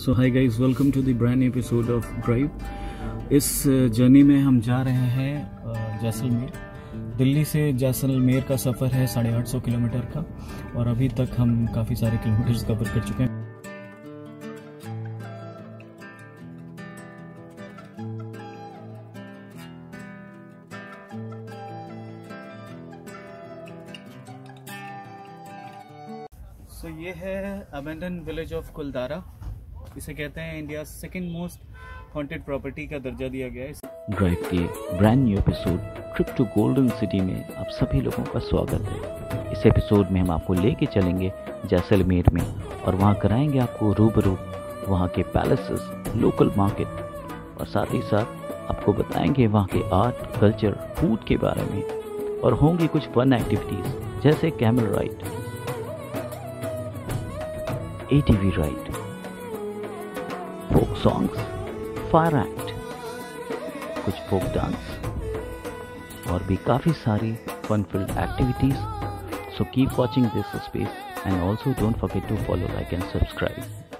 So hi guys, welcome to the brand episode of drive. इस journey में हम जा रहे हैं जैसलमेर। दिल्ली से जैसलमेर का सफ़र है 850 किलोमीटर का और अभी तक हम काफ़ी सारे किलोमीटर्स कवर कर चुके हैं। तो ये है अबेंडन विलेज ऑफ कुलदारा। इसे कहते हैं India second most haunted property का दर्जा दिया गया है। ड्राइव के brand new episode trip to golden city में आप सभी लोगों का स्वागत है। इस एपिसोड में हम आपको लेके चलेंगे जैसलमेर में और वहाँ कराएंगे आपको रूबरू वहाँ के पैलेसेस, लोकल मार्केट और साथ ही साथ आपको बताएंगे वहाँ के आर्ट, कल्चर, फूड के बारे में और होंगी कुछ फन एक्टिविटीज़ जैसे camel ride, ATV ride, folk songs, fire act, कुछ फोक डांस और भी काफ़ी सारी fun filled activities. So keep watching this space and also don't forget to follow, like and subscribe.